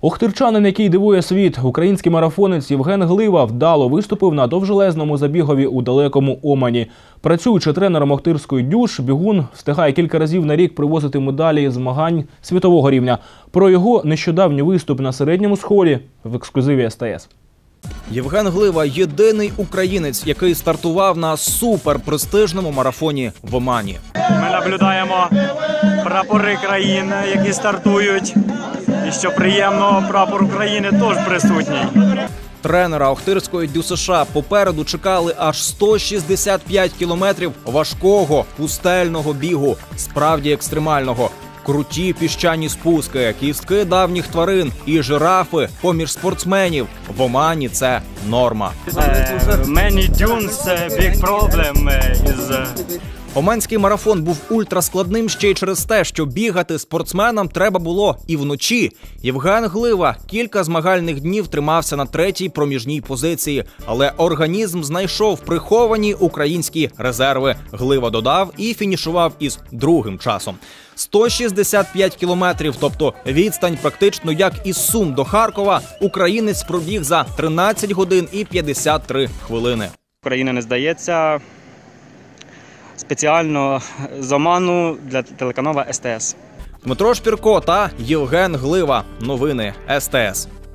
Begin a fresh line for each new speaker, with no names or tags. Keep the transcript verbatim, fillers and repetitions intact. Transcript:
Охтирчанин, який дивує світ, український марафонець Євген Глива вдало виступив на довжелезному забігові у далекому Омані. Працюючи тренером Охтирської «Дюш», бігун встигає кілька разів на рік привозити медалі змагань світового рівня. Про його нещодавній виступ на середньому сході в ексклюзиві ес те ес.
Євген Глива – єдиний українець, який стартував на суперпрестижному марафоні в Омані.
Ми наблюдаємо прапори країн, які стартують. І що приємно, прапор України теж присутній.
Тренера Охтирської «Дю США» попереду чекали аж сто шістдесят п'ять кілометрів важкого пустельного бігу, справді екстремального. Круті піщані спуски, кістки давніх тварин і жирафи поміж спортсменів. В Омані це норма.
Many dunes, big problem is...
Оманський марафон був ультраскладним ще й через те, що бігати спортсменам треба було і вночі. Євген Глива кілька змагальних днів тримався на третій проміжній позиції, але організм знайшов приховані українські резерви. Глива додав і фінішував із другим часом. сто шістдесят п'ять кілометрів, тобто відстань практично як із Сум до Харкова, українець пробіг за тринадцять годин і п'ятдесят три хвилини.
Україна не здається. Спеціально з Оману для телеканалу ес те ес.
Дмитро Шпірко та Євген Глива. Новини ес те ес.